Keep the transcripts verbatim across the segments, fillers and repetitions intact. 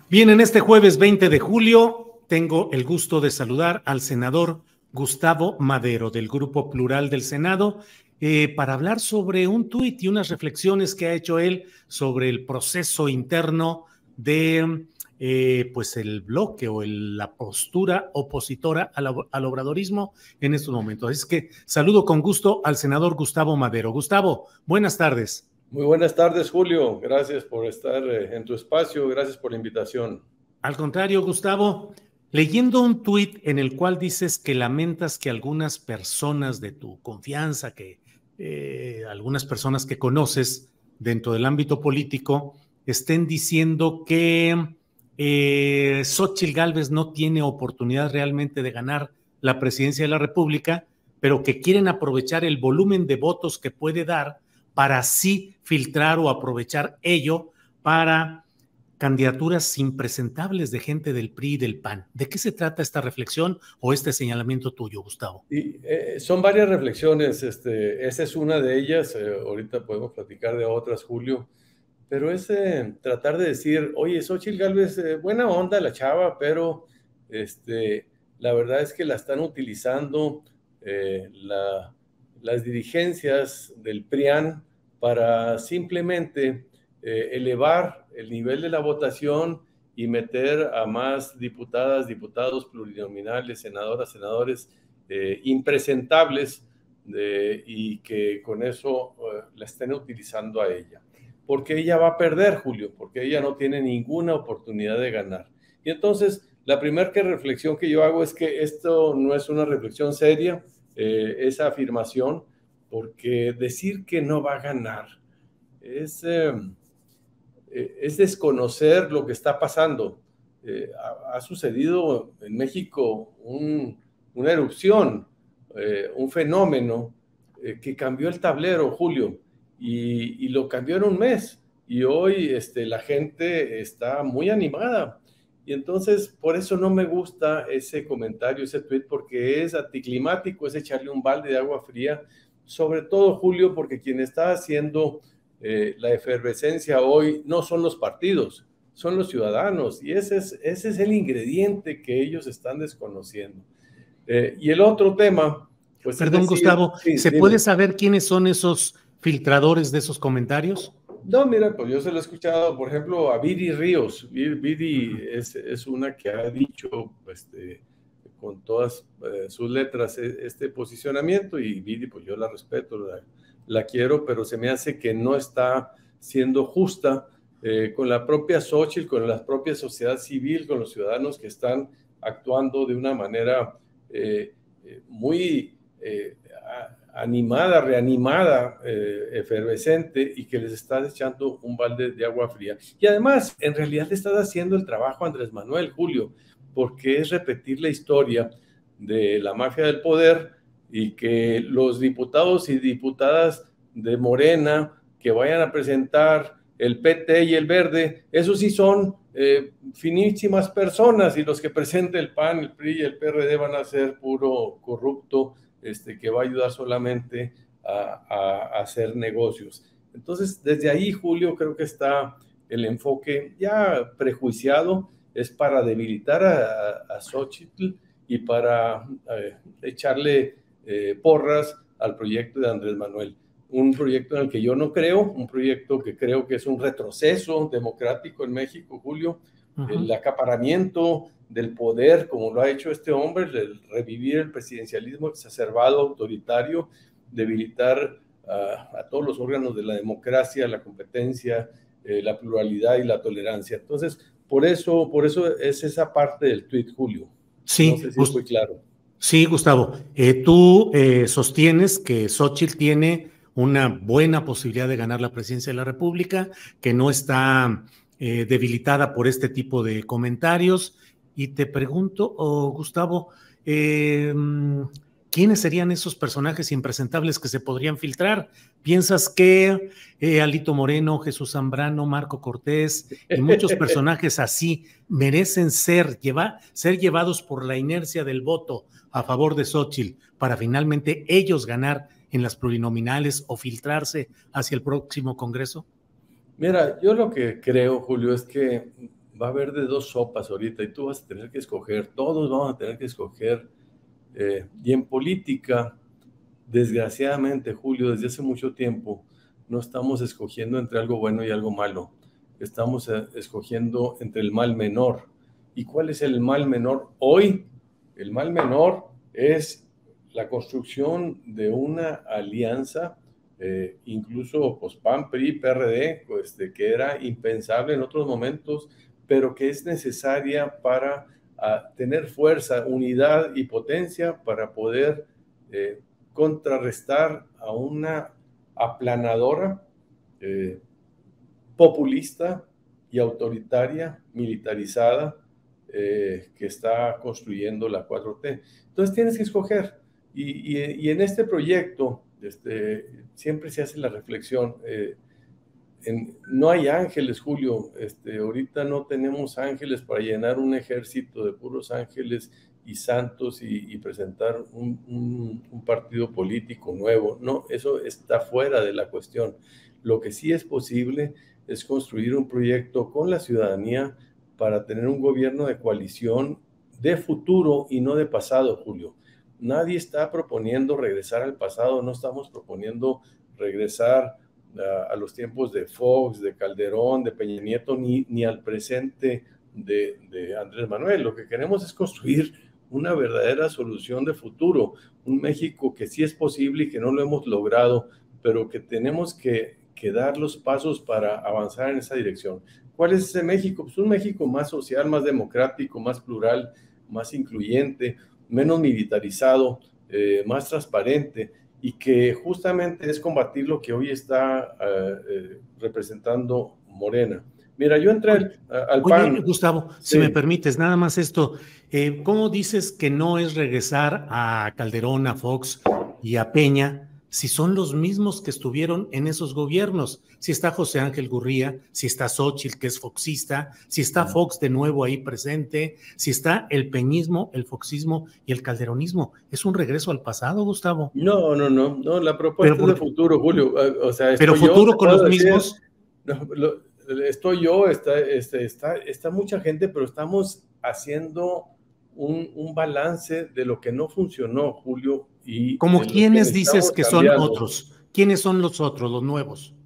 Bien, en este jueves veinte de julio tengo el gusto de saludar al senador Gustavo Madero del Grupo Plural del Senado eh, para hablar sobre un tuit y unas reflexiones que ha hecho él sobre el proceso interno de eh, pues el bloque o el, la postura opositora al, al obradorismo en estos momentos. Es que saludo con gusto al senador Gustavo Madero. Gustavo, buenas tardes. Muy buenas tardes, Julio. Gracias por estar en tu espacio. Gracias por la invitación. Al contrario, Gustavo, leyendo un tuit en el cual dices que lamentas que algunas personas de tu confianza, que eh, algunas personas que conoces dentro del ámbito político, estén diciendo que eh, Xóchitl Gálvez no tiene oportunidad realmente de ganar la presidencia de la República, pero que quieren aprovechar el volumen de votos que puede dar para así filtrar o aprovechar ello para candidaturas impresentables de gente del P R I y del P A N. ¿De qué se trata esta reflexión o este señalamiento tuyo, Gustavo? Y, eh, son varias reflexiones. Este, esa es una de ellas. Eh, ahorita podemos platicar de otras, Julio. Pero es eh, tratar de decir, oye, Xóchitl Gálvez, eh, buena onda la chava, pero este, la verdad es que la están utilizando eh, la, las dirigencias del P R I A N para simplemente eh, elevar el nivel de la votación y meter a más diputadas, diputados plurinominales, senadoras, senadores eh, impresentables eh, y que con eso eh, la estén utilizando a ella. Porque ella va a perder, Julio, porque ella no tiene ninguna oportunidad de ganar. Y entonces, la primera reflexión que yo hago es que esto no es una reflexión seria, eh, esa afirmación, porque decir que no va a ganar es, eh, es desconocer lo que está pasando. Eh, ha, ha sucedido en México un, una erupción, eh, un fenómeno eh, que cambió el tablero, Julio. Y, y lo cambió en un mes. Y hoy este, la gente está muy animada. Y entonces, por eso no me gusta ese comentario, ese tweet, porque es anticlimático, es echarle un balde de agua fría. Sobre todo, Julio, porque quien está haciendo eh, la efervescencia hoy no son los partidos, son los ciudadanos. Y ese es, ese es el ingrediente que ellos están desconociendo. Eh, y el otro tema, pues Perdón, es decir, Gustavo, sí, ¿se dime. puede saber quiénes son esos filtradores de esos comentarios? No, mira, pues yo se lo he escuchado, por ejemplo, a Viri Ríos. Viri es, es una que ha dicho este, con todas eh, sus letras este posicionamiento y Viri, pues yo la respeto, la, la quiero, pero se me hace que no está siendo justa eh, con la propia Xóchitl, con la propia sociedad civil, con los ciudadanos que están actuando de una manera eh, muy eh, animada, reanimada, eh, efervescente y que les estás echando un balde de agua fría. Y además, en realidad le estás haciendo el trabajo a Andrés Manuel, Julio, porque es repetir la historia de la mafia del poder y que los diputados y diputadas de Morena que vayan a presentar el P T y el Verde, esos sí son eh, finísimas personas, y los que presente el P A N, el P R I y el P R D van a ser puro corrupto, este, que va a ayudar solamente a, a, a hacer negocios. Entonces, desde ahí, Julio, creo que está el enfoque ya prejuiciado, es para debilitar a, a Xóchitl y para eh, echarle eh, porras al proyecto de Andrés Manuel. Un proyecto en el que yo no creo, un proyecto que creo que es un retroceso democrático en México, Julio, uh-huh. El acaparamiento del poder, como lo ha hecho este hombre, el revivir el presidencialismo exacerbado, autoritario, debilitar uh, a todos los órganos de la democracia, la competencia, eh, la pluralidad y la tolerancia. Entonces, por eso, por eso es esa parte del tuit, Julio. Sí, no sé si es muy claro. Sí, Gustavo, eh, tú eh, sostienes que Xóchitl tiene una buena posibilidad de ganar la presidencia de la República, que no está eh, debilitada por este tipo de comentarios. Y te pregunto, oh, Gustavo, eh, ¿quiénes serían esos personajes impresentables que se podrían filtrar? ¿Piensas que eh, Alito Moreno, Jesús Zambrano, Marco Cortés y muchos personajes así merecen ser, lleva, ser llevados por la inercia del voto a favor de Xóchitl para finalmente ellos ganar en las plurinominales o filtrarse hacia el próximo Congreso? Mira, yo lo que creo, Julio, es que va a haber de dos sopas ahorita y tú vas a tener que escoger, todos vamos a tener que escoger. Eh, y en política, desgraciadamente, Julio, desde hace mucho tiempo, no estamos escogiendo entre algo bueno y algo malo. Estamos eh, escogiendo entre el mal menor. ¿Y cuál es el mal menor hoy? El mal menor es la construcción de una alianza, eh, incluso pues, P A N, P R I, P R D, pues, de que era impensable en otros momentos, pero que es necesaria para a, tener fuerza, unidad y potencia para poder eh, contrarrestar a una aplanadora, eh, populista y autoritaria, militarizada, eh, que está construyendo la cuatro T. Entonces tienes que escoger. Y, y, y en este proyecto este, siempre se hace la reflexión. Eh, en, no hay ángeles, Julio. Este, ahorita no tenemos ángeles para llenar un ejército de puros ángeles y santos y, y presentar un, un, un partido político nuevo. No, eso está fuera de la cuestión. Lo que sí es posible es construir un proyecto con la ciudadanía para tener un gobierno de coalición de futuro y no de pasado, Julio. Nadie está proponiendo regresar al pasado, no estamos proponiendo regresar a, a los tiempos de Fox, de Calderón, de Peña Nieto, ni, ni al presente de, de Andrés Manuel. Lo que queremos es construir una verdadera solución de futuro, un México que sí es posible y que no lo hemos logrado, pero que tenemos que, que dar los pasos para avanzar en esa dirección. ¿Cuál es ese México? Pues un México más social, más democrático, más plural, más incluyente, menos militarizado, eh, más transparente, y que justamente es combatir lo que hoy está uh, eh, representando Morena. Mira, yo entré al, al Oye, P A N. Gustavo, sí. Si me permites, nada más esto. Eh, ¿Cómo dices que no es regresar a Calderón, a Fox y a Peña, si son los mismos que estuvieron en esos gobiernos? Si está José Ángel Gurría, si está Xóchitl, que es foxista, si está Fox de nuevo ahí presente, si está el peñismo, el foxismo y el calderonismo. ¿Es un regreso al pasado, Gustavo? No, no, no, no, la propuesta pero, es de futuro, Julio. O sea, pero futuro yo, con los decir, mismos. No, lo, estoy yo, está, este, está, está mucha gente, pero estamos haciendo un, un balance de lo que no funcionó, Julio. Y ¿Como quiénes dices que cambiando. Son otros? ¿Quiénes son los otros, los nuevos?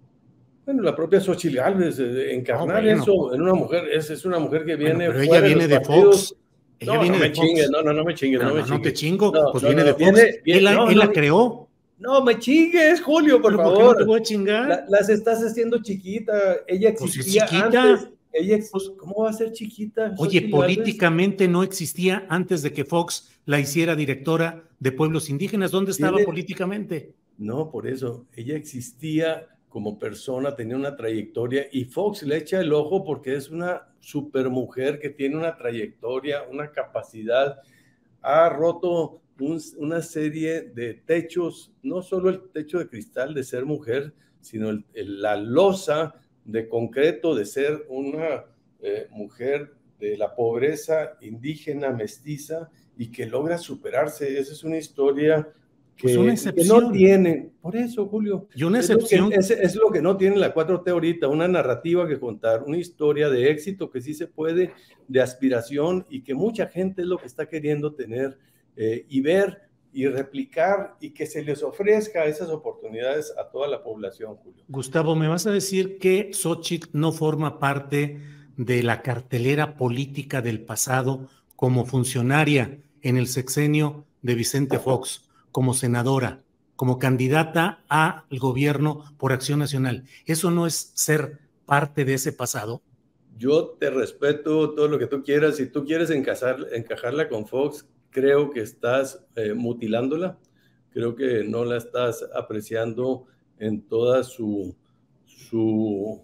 Bueno, la propia Xóchitl Gálvez, eh, encarnar oh, bueno. eso en una mujer, es, es una mujer que viene. Bueno, pero ella viene de, de Fox. Ella no, viene no me chingues, no, no, no me chingues, no, no, no me chingues. No te chingo, no, pues no, viene no, de Fox. Viene, viene, él, no, él no, la creó. No me chingues, Julio, por ¿Pero favor. ¿Por qué no te voy a chingar? La, las estás haciendo chiquita. Ella existía pues es chiquita. antes. Ella ex... pues, ¿Cómo va a ser chiquita? Oye, políticamente no existía antes de que Fox la hiciera directora de pueblos indígenas. ¿Dónde estaba ¿Tiene? políticamente? No, por eso. Ella existía como persona, tenía una trayectoria y Fox le echa el ojo porque es una supermujer que tiene una trayectoria, una capacidad. Ha roto un, una serie de techos, no solo el techo de cristal de ser mujer, sino el, el, la losa de concreto de ser una eh, mujer de la pobreza indígena, mestiza, y que logra superarse. Esa es una historia que, pues una excepción. que no tiene. Por eso, Julio. Y una excepción. Es lo, que, es, es lo que no tiene la cuatro T ahorita, una narrativa que contar, una historia de éxito que sí se puede, de aspiración, y que mucha gente es lo que está queriendo tener eh, y ver y replicar, y que se les ofrezca esas oportunidades a toda la población, Julio. Gustavo, ¿me vas a decir que Xóchitl no forma parte de la cartelera política del pasado como funcionaria en el sexenio de Vicente Fox, como senadora, como candidata al gobierno por Acción Nacional? ¿Eso no es ser parte de ese pasado? Yo te respeto todo lo que tú quieras. Si tú quieres encajar, encajarla con Fox, creo que estás eh, mutilándola. Creo que no la estás apreciando en toda su, su,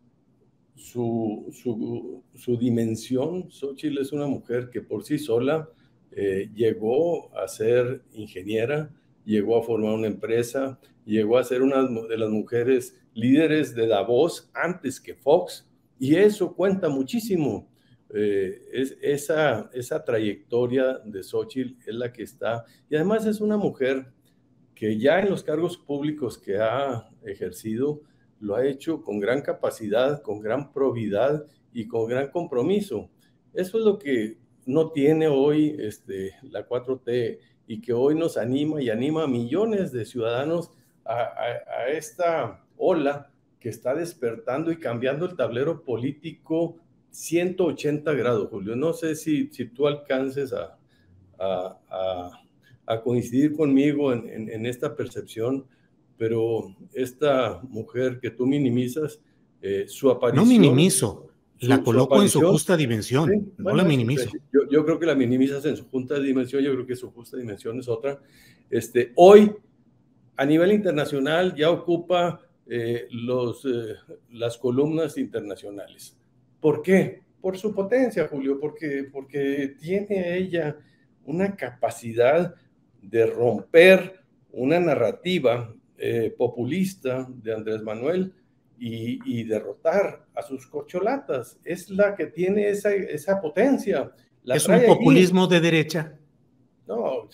su, su, su dimensión. Xóchitl es una mujer que por sí sola eh, llegó a ser ingeniera, llegó a formar una empresa, llegó a ser una de las mujeres líderes de Davos antes que Fox, y eso cuenta muchísimo. Eh, es, esa, esa trayectoria de Xóchitl es la que está, y además es una mujer que ya en los cargos públicos que ha ejercido, lo ha hecho con gran capacidad, con gran probidad, y con gran compromiso. Eso es lo que no tiene hoy este, la cuatro T y que hoy nos anima y anima a millones de ciudadanos a, a, a esta ola que está despertando y cambiando el tablero político ciento ochenta grados, Julio. No sé si, si tú alcances a, a, a, a coincidir conmigo en, en, en esta percepción, pero esta mujer que tú minimizas, eh, su aparición... No minimizo, su, la su coloco en su aparición, justa dimensión, sí, no bueno, la eso, minimizo. yo, yo creo que la minimizas en su justa dimensión, yo creo que su justa dimensión es otra. Este, hoy, a nivel internacional, ya ocupa eh, los, eh, las columnas internacionales. ¿Por qué? Por su potencia, Julio, porque, porque tiene ella una capacidad de romper una narrativa eh, populista de Andrés Manuel y, y derrotar a sus corcholatas. Es la que tiene esa, esa potencia. La ¿Es un trae populismo allí. de derecha? No,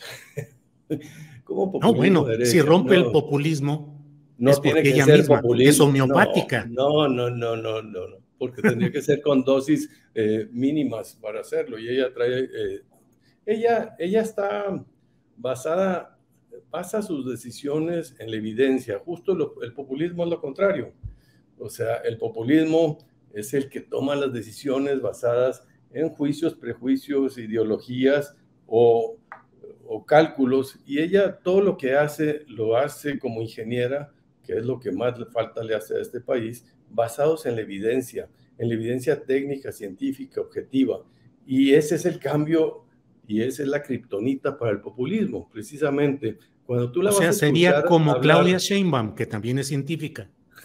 ¿cómo No, populismo bueno, de si derecha? rompe el No. populismo es No tiene porque que ella ser misma es populismo, no, homeopática. no, no, no, no, no, no, porque tendría que ser con dosis eh, mínimas para hacerlo, y ella trae, eh, ella, ella está basada, basa sus decisiones en la evidencia, justo lo, el populismo es lo contrario, o sea, el populismo es el que toma las decisiones basadas en juicios, prejuicios, ideologías o, o cálculos, y ella todo lo que hace, lo hace como ingeniera, que es lo que más le falta le hace a este país, basados en la evidencia, en la evidencia técnica, científica, objetiva. Y ese es el cambio y esa es la kriptonita para el populismo, precisamente. Cuando tú la O vas sea, a sería escuchar como hablar... Claudia Sheinbaum, que también es científica.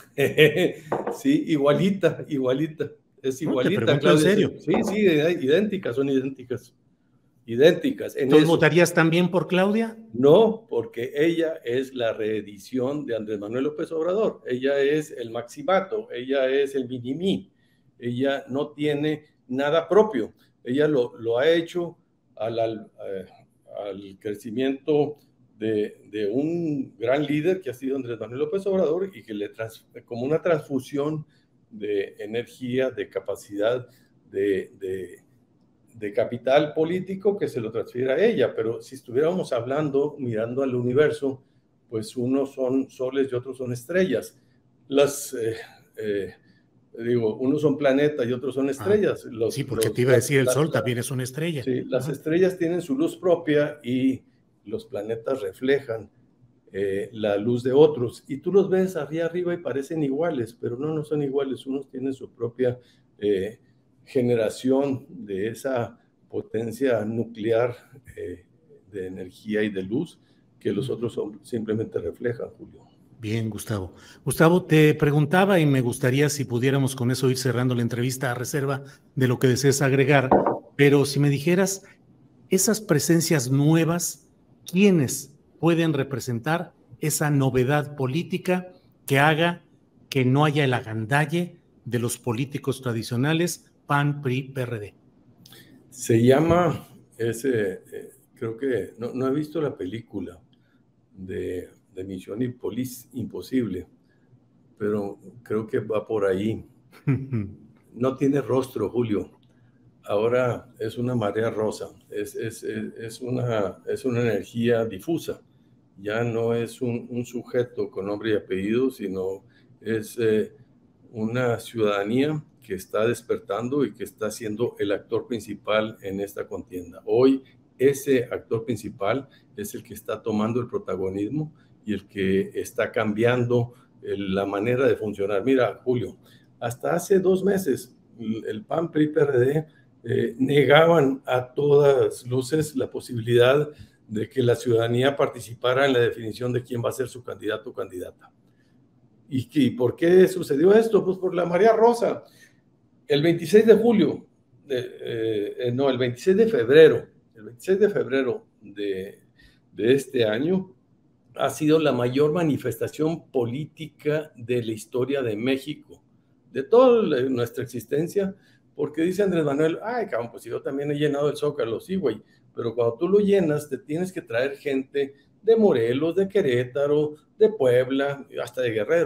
Sí, igualita, igualita. Es No, te igualita, pregunto en Claudia. serio. Sí, sí, idénticas, son idénticas. Idénticas en ¿Entonces eso. votarías también por Claudia? No, porque ella es la reedición de Andrés Manuel López Obrador. Ella es el maximato, ella es el minimí. Ella no tiene nada propio. Ella lo, lo ha hecho al, al, eh, al crecimiento de, de un gran líder que ha sido Andrés Manuel López Obrador y que le trans, como una transfusión de energía, de capacidad, de... de de capital político que se lo transfiere a ella, pero si estuviéramos hablando, mirando al universo, pues unos son soles y otros son estrellas. Las, eh, eh, digo, unos son planetas y otros son estrellas. Ah, Los, sí, porque te los, iba a las, decir, el la, Sol la, también es una estrella. sí, las Ajá. estrellas tienen su luz propia y los planetas reflejan eh, la luz de otros. Y tú los ves arriba arriba y parecen iguales, pero no, no son iguales. Unos tienen su propia eh, generación de esa potencia nuclear eh, de energía y de luz que los otros son, simplemente reflejan, Julio. Bien, Gustavo. Gustavo, te preguntaba y me gustaría si pudiéramos con eso ir cerrando la entrevista a reserva de lo que desees agregar, pero si me dijeras, esas presencias nuevas, ¿quiénes pueden representar esa novedad política que haga que no haya el agandalle de los políticos tradicionales P A N, P R I, P R D? Se llama, ese, eh, creo que, no, no he visto la película de, de Misión Imposible, pero creo que va por ahí. No tiene rostro, Julio. Ahora es una marea rosa, es, es, es, una, es una energía difusa. Ya no es un, un sujeto con nombre y apellido, sino es eh, una ciudadanía que está despertando y que está siendo el actor principal en esta contienda. Hoy ese actor principal es el que está tomando el protagonismo y el que está cambiando el, la manera de funcionar. Mira, Julio, hasta hace dos meses el P A N, P R I, P R D eh, negaban a todas luces la posibilidad de que la ciudadanía participara en la definición de quién va a ser su candidato o candidata. ¿Y, y por qué sucedió esto? Pues por la marea rosa. El veintiséis de julio, eh, eh, no, el veintiséis de febrero, el veintiséis de febrero de, de este año ha sido la mayor manifestación política de la historia de México, de toda nuestra existencia, porque dice Andrés Manuel, ay, cabrón, pues yo también he llenado el Zócalo, sí, güey, pero cuando tú lo llenas, te tienes que traer gente de Morelos, de Querétaro, de Puebla, hasta de Guerrero.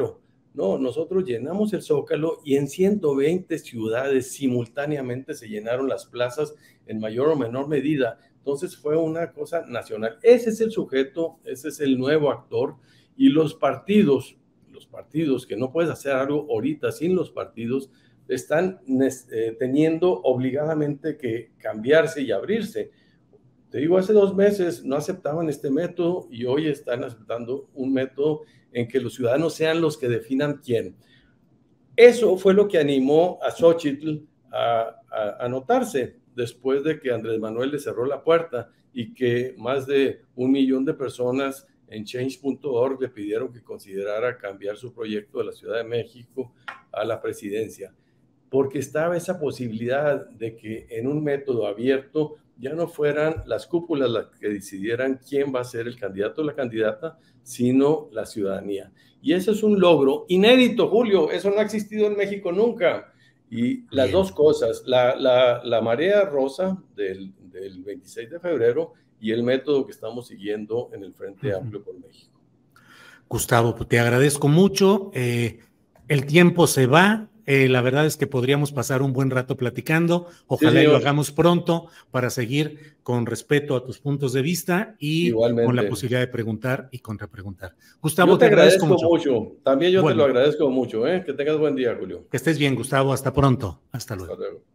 No, nosotros llenamos el Zócalo y en ciento veinte ciudades simultáneamente se llenaron las plazas en mayor o menor medida. Entonces fue una cosa nacional. Ese es el sujeto, ese es el nuevo actor, y los partidos, los partidos que no puedes hacer algo ahorita sin los partidos, están eh, teniendo obligadamente que cambiarse y abrirse. Te digo, hace dos meses no aceptaban este método y hoy están aceptando un método en que los ciudadanos sean los que definan quién. Eso fue lo que animó a Xóchitl a, a, a anotarse después de que Andrés Manuel le cerró la puerta y que más de un millón de personas en change punto org le pidieron que considerara cambiar su proyecto de la Ciudad de México a la presidencia, porque estaba esa posibilidad de que en un método abierto ya no fueran las cúpulas las que decidieran quién va a ser el candidato o la candidata, sino la ciudadanía. Y eso es un logro inédito, Julio, eso no ha existido en México nunca. Y las Bien. dos cosas, la, la, la marea rosa del, del veintiséis de febrero y el método que estamos siguiendo en el Frente uh-huh. Amplio por México. Gustavo, te agradezco mucho. Eh, el tiempo se va. Eh, la verdad es que podríamos pasar un buen rato platicando. Ojalá sí, lo hagamos pronto para seguir con respeto a tus puntos de vista y Igualmente. Con la posibilidad de preguntar y contrapreguntar. Gustavo, yo te, te agradezco, agradezco mucho. mucho. También yo bueno, te lo agradezco mucho. ¿eh? Que tengas buen día, Julio. Que estés bien, Gustavo. Hasta pronto. Hasta luego. Hasta luego.